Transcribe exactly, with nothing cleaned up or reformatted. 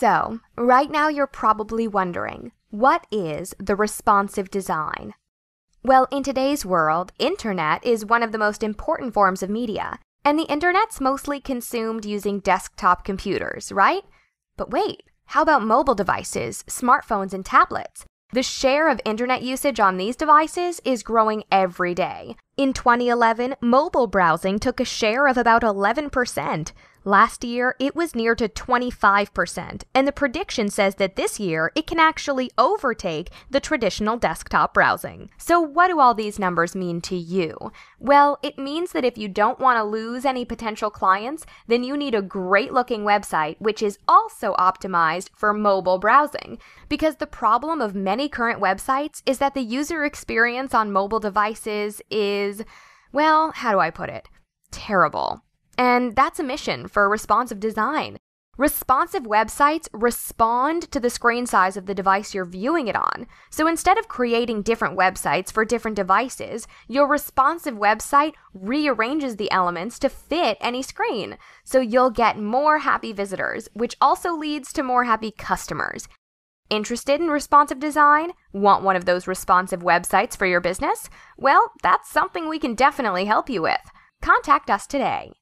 So, right now you're probably wondering, what is the responsive design? Well, in today's world, internet is one of the most important forms of media, and the internet's mostly consumed using desktop computers, right? But wait, how about mobile devices, smartphones, and tablets? The share of internet usage on these devices is growing every day. In twenty eleven, mobile browsing took a share of about eleven percent. Last year, it was near to twenty-five percent, and the prediction says that this year, it can actually overtake the traditional desktop browsing. So what do all these numbers mean to you? Well, it means that if you don't want to lose any potential clients, then you need a great-looking website which is also optimized for mobile browsing. Because the problem of many current websites is that the user experience on mobile devices is, well, how do I put it? Terrible. And that's a mission for responsive design. Responsive websites respond to the screen size of the device you're viewing it on. So instead of creating different websites for different devices, your responsive website rearranges the elements to fit any screen. So you'll get more happy visitors, which also leads to more happy customers. Interested in responsive design? Want one of those responsive websites for your business? Well, that's something we can definitely help you with. Contact us today.